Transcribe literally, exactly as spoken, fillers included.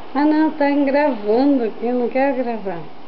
Ah não, tá gravando aqui, eu não quero gravar.